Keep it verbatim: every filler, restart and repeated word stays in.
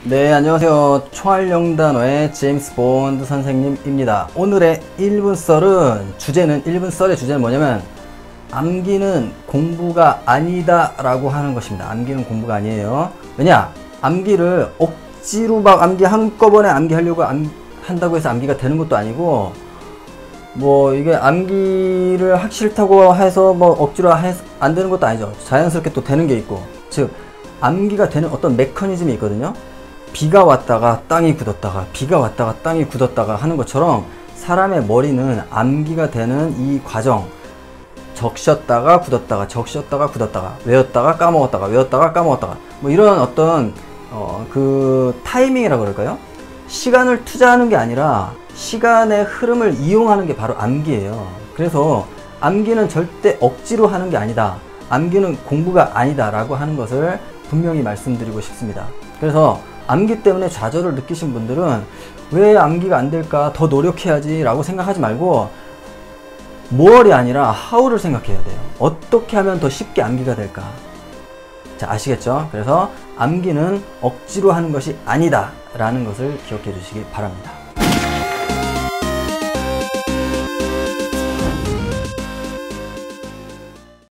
네, 안녕하세요. 총알영단어의 제임스 본드 선생님입니다. 오늘의 일 분 썰은 주제는 일 분 썰의 주제는 뭐냐면 암기는 공부가 아니다 라고 하는 것입니다. 암기는 공부가 아니에요. 왜냐? 암기를 억지로 막 암기 한꺼번에 암기하려고 암, 한다고 해서 암기가 되는 것도 아니고, 뭐 이게 암기를 하기 싫다고 해서 뭐 억지로 해, 안 되는 것도 아니죠. 자연스럽게 또 되는 게 있고, 즉 암기가 되는 어떤 메커니즘이 있거든요. 비가 왔다가 땅이 굳었다가 비가 왔다가 땅이 굳었다가 하는 것처럼 사람의 머리는 암기가 되는 이 과정, 적셨다가 굳었다가 적셨다가 굳었다가 외웠다가 까먹었다가 외웠다가 까먹었다가 뭐 이런 어떤 어, 그 타이밍이라고 그럴까요? 시간을 투자하는 게 아니라 시간의 흐름을 이용하는 게 바로 암기예요. 그래서 암기는 절대 억지로 하는 게 아니다, 암기는 공부가 아니다 라고 하는 것을 분명히 말씀드리고 싶습니다. 그래서 암기 때문에 좌절을 느끼신 분들은 왜 암기가 안 될까, 더 노력해야지 라고 생각하지 말고 뭐얼이 아니라 how를 생각해야 돼요. 어떻게 하면 더 쉽게 암기가 될까. 자, 아시겠죠? 그래서 암기는 억지로 하는 것이 아니다 라는 것을 기억해 주시기 바랍니다.